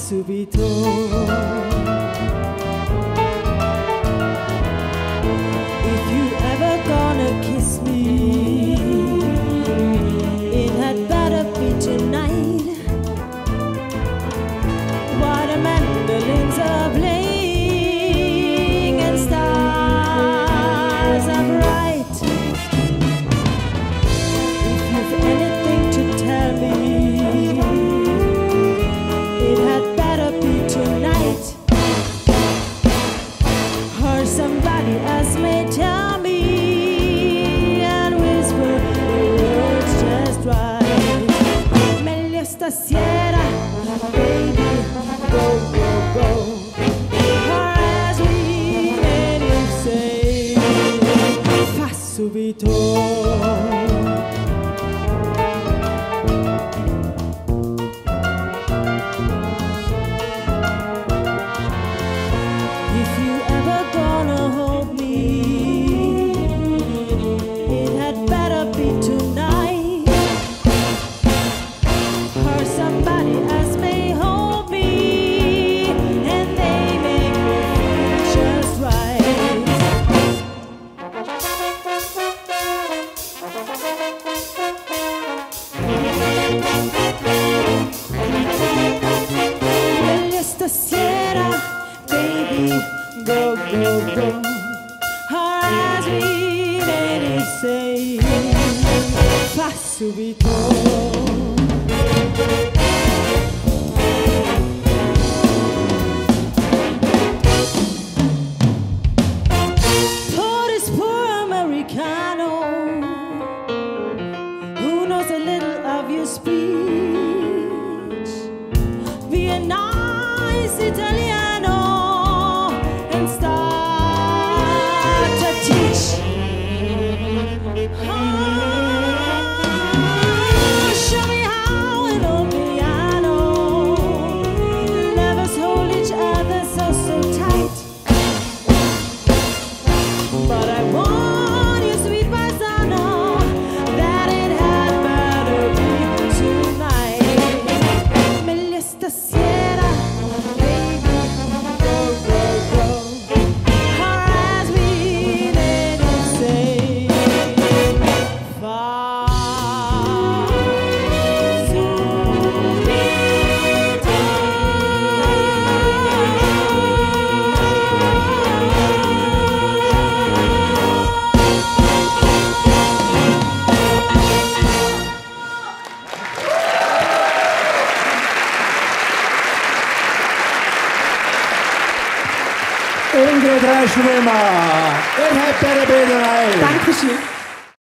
subito. If you ever gonna kiss me, it had better be tonight. While the mandolins are playing and stars are bright. If you've anything to tell me, it had better be tonight. Or somebody else may tell me and whisper the words just right. Meglio stasera, baby, go, go, go. Or as we many say, fa subito. If you ever gonna hold me, it had better be tonight. Or somebody else may hold me, and they make me feel just right. Meglio stasera, baby, go, go, go. Or as we many say, fa subito. For this poor Americano who knows a little of your speech, be a nice Italiano and start to teach. Show me how an old piano lovers hold each other so, so tight. But I want you, sweet paisano, that it had better be tonight. Meglio stasera, baby, go, go, go. Or as we many say, fa Ingrid Reischwimmer, it had better be tonight. Dankeschön.